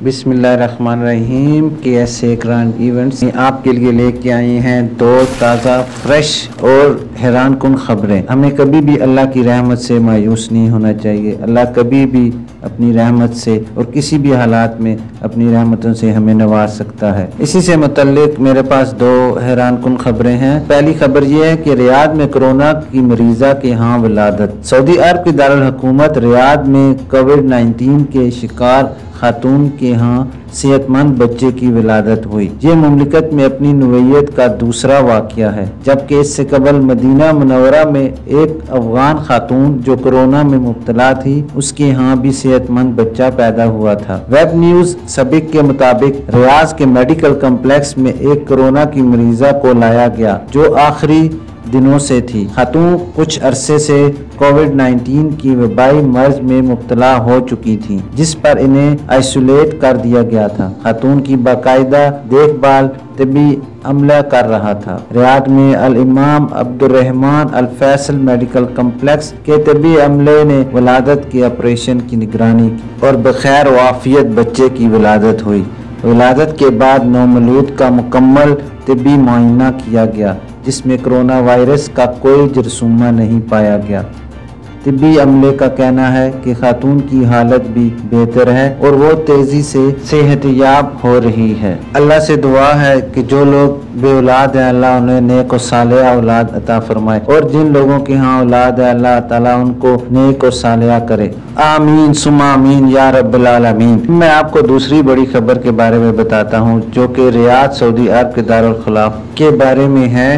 बिस्मिल्लाहिर्रहमानिर्रहीम KSA current events आपके लिए लेके आए हैं दो ताज़ा फ्रेश और हैरान कुन खबरें। हमें कभी भी अल्लाह की रहमत से मायूस नहीं होना चाहिए। अल्लाह कभी भी अपनी रहमत से और किसी भी हालात में अपनी रहमतों से हमें नवाज सकता है। इसी से मुतल्लिक मेरे पास दो हैरान कुन खबरें हैं। पहली खबर यह है कि रियाद में कोरोना की मरीजा के यहाँ विलादत। सऊदी अरब की दारुल हुकूमत रियाद में कोविड-19 के शिकार खातून के यहाँ सेहतमंद बच्चे की विलादत हुई। ये मुमलिकत में अपनी नौइयत का दूसरा वाक़या है, जबकि इससे कबल मदीना मुनव्वरा में एक अफगान खातून जो कोरोना में मुब्तला थी, उसके यहाँ भी सेहतमंद बच्चा पैदा हुआ था। वेब न्यूज़ सबिक के मुताबिक रियाज के मेडिकल कम्प्लेक्स में एक कोरोना की मरीजा को लाया गया जो आखिरी दिनों से थी। खातून कुछ अरसे से कोविड-19 की वबाई मर्ज में मुब्तला हो चुकी थी, जिस पर इन्हें आइसोलेट कर दिया गया था। खातून की बाकायदा देखभाल तबी अमला कर रहा था। रियाद में Al Imam Abdulrahman Al Faisal medical complex के तबी अमले ने विलादत के ऑपरेशन की निगरानी की और बखैर वाफियत बच्चे की विलादत हुई। विलादत के बाद नौमौलूद का मुकम्मल तबी मुआयना किया गया, जिसमें कोरोना वायरस का कोई जरसूमा नहीं पाया गया। तिब्बी अमले का कहना है कि खातून की हालत भी बेहतर है और वो तेजी से सेहतयाब हो रही है। अल्लाह से दुआ है कि जो लोग बे औलाद हैं, अल्लाह उन्हें नेक और सालेहा औलाद अता फरमाए, और जिन लोगों के यहाँ औलाद है, अल्लाह ताला उनको नेक और सालेहा करे। आमीन सुम्मा आमीन या रब्बल आलमीन। मैं आपको दूसरी बड़ी खबर के बारे में बताता हूँ, जो कि रियाद सऊदी अरब के दारुल खिलाफ के बारे में है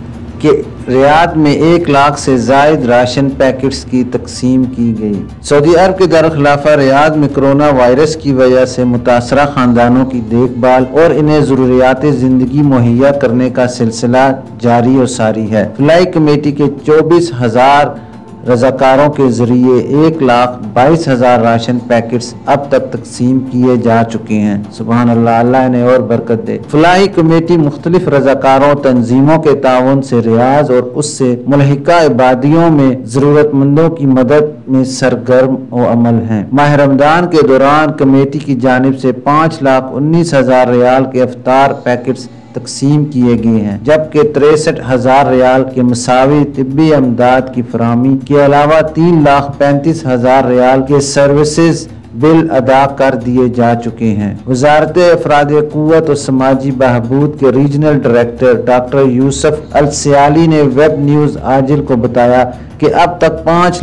कि रियाद में 1 लाख से जायद राशन पैकेट्स की तकसीम की गई। सऊदी अरब के दारुल खिलाफा रियाद में कोरोना वायरस की वजह से मुतासरा खानदानों की देखभाल और इन्हें ज़रूरियात ज़िंदगी मुहैया करने का सिलसिला जारी और सारी है। फ्लाई कमेटी के 24,000 रजाकारों के जरिए 1,22,000 राशन पैकेट्स अब तक तकसीम किए जा चुके हैं। सुभान अल्लाह, अल्लाह इन्हें और बरकत दे। फलाही कमेटी मुख्तलिफ रजाकारों तंजीमों के ताउन से रियाज और उससे मुल्हिका इबादियों में जरूरतमंदों की मदद में सरगर्म व अमल हैं। माह रमजान के दौरान कमेटी की जानिब से 5,19,000 रियाल के इफ्तार पैकेट्स तकसीम किए गए हैं, जबकि 63,000 रियाल के मसावी तिब्बी अमदाद की फराहमी के अलावा 3,35,000 रियाल के सर्विसेज बिल अदा कर दिए जा चुके हैं। वजारत अफराद क़ुव्वत और समाजी बहबूद के regional director doctor Yusuf Al Siyali ने वेब न्यूज़ आजिल को बताया कि अब तक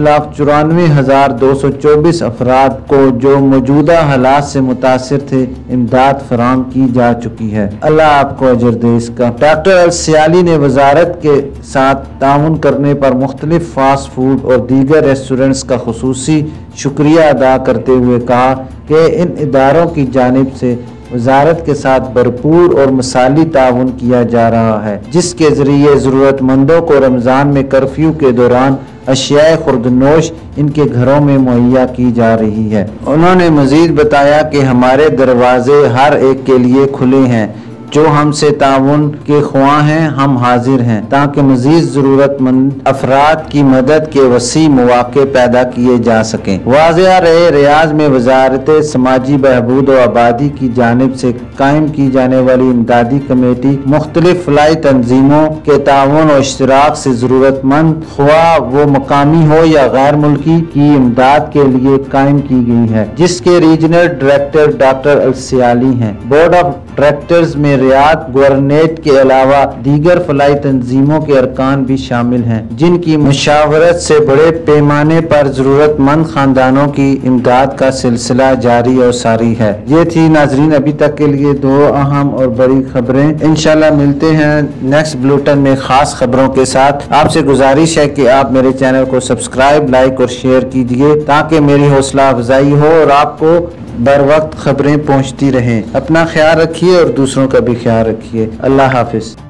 5,94,224 अफराद को जो मौजूदा हालात से मुतासिर थे इमदाद फराहम की जा चुकी है। अल्लाह आपको अजर दे इसका। डॉक्टर अल सियाली ने वजारत के साथ ताउन करने पर मुख्तलिफ फास्ट फूड और दीगर रेस्टोरेंट्स का खुसूसी शुक्रिया अदा करते हुए कहा कि इन इदारों की जानिब से वजारत के साथ भरपूर और मिसाली ताउन किया जा रहा है, जिसके जरिए ज़रूरतमंदों को रमज़ान में कर्फ्यू के दौरान अशियाए खुर्दनोश इनके घरों में मुहैया की जा रही है। उन्होंने मजीद बताया कि हमारे दरवाजे हर एक के लिए खुले हैं। जो हमसे ताउन के ख्वाह हैं, हम हाजिर हैं ताकि मजीद ज़रूरतमंद अफराद की मदद के वसी मौके पैदा किए जा सकें। वाज़ेह रहे, रियाज में वजारत समाजी बहबूद और आबादी की जानिब से कायम की जाने वाली इमदादी कमेटी मुख्तलिफ फलाई तंजीमों के ताउन और इश्तराक से ज़रूरतमंद ख्वाह वो मकामी हो या गैर मुल्की की इमदाद के लिए कायम की गई है, जिसके regional director doctor Al Siyali हैं। बोर्ड ऑफ डायरेक्टर्स में रियाद गवर्नरेट के अलावा दीगर फलाई तंजीमों के अरकान भी शामिल हैं, जिनकी मुशावरत से बड़े पैमाने पर जरूरतमंद खानदानों की इमदाद का सिलसिला जारी और सारी है। ये थी नाजरीन अभी तक के लिए दो अहम और बड़ी खबरें। इंशाल्लाह मिलते हैं नेक्स्ट बुलेटिन में खास खबरों के साथ। आपसे गुजारिश है कि आप मेरे चैनल को सब्सक्राइब, लाइक और शेयर कीजिए ताकि मेरी हौसला अफजाई हो और आपको बर वक्त खबरें पहुँचती रहें। अपना ख्याल रखिए और दूसरों का भी ख्याल रखिए। अल्लाह हाफिज।